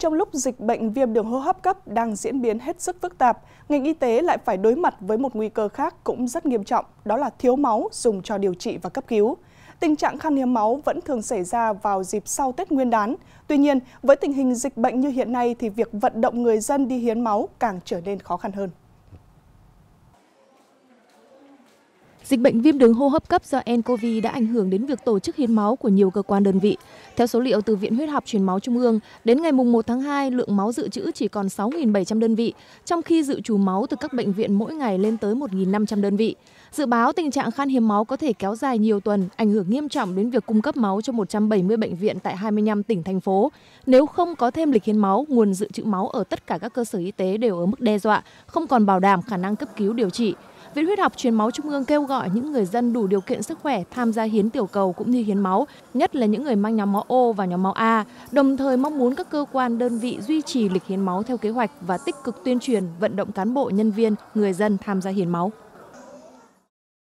Trong lúc dịch bệnh viêm đường hô hấp cấp đang diễn biến hết sức phức tạp, ngành y tế lại phải đối mặt với một nguy cơ khác cũng rất nghiêm trọng, đó là thiếu máu dùng cho điều trị và cấp cứu. Tình trạng khan hiếm máu vẫn thường xảy ra vào dịp sau Tết Nguyên đán. Tuy nhiên, với tình hình dịch bệnh như hiện nay thì việc vận động người dân đi hiến máu càng trở nên khó khăn hơn. Dịch bệnh viêm đường hô hấp cấp do nCoV đã ảnh hưởng đến việc tổ chức hiến máu của nhiều cơ quan đơn vị. Theo số liệu từ Viện Huyết học Truyền máu Trung ương, đến ngày 1 tháng 2, lượng máu dự trữ chỉ còn 6.700 đơn vị, trong khi dự trù máu từ các bệnh viện mỗi ngày lên tới 1.500 đơn vị. Dự báo tình trạng khan hiếm máu có thể kéo dài nhiều tuần, ảnh hưởng nghiêm trọng đến việc cung cấp máu cho 170 bệnh viện tại 25 tỉnh, thành phố. Nếu không có thêm lịch hiến máu, nguồn dự trữ máu ở tất cả các cơ sở y tế đều ở mức đe dọa, không còn bảo đảm khả năng cấp cứu điều trị. Viện Huyết học Truyền máu Trung ương kêu gọi những người dân đủ điều kiện sức khỏe tham gia hiến tiểu cầu cũng như hiến máu, nhất là những người mang nhóm máu O và nhóm máu A, đồng thời mong muốn các cơ quan đơn vị duy trì lịch hiến máu theo kế hoạch và tích cực tuyên truyền, vận động cán bộ, nhân viên, người dân tham gia hiến máu.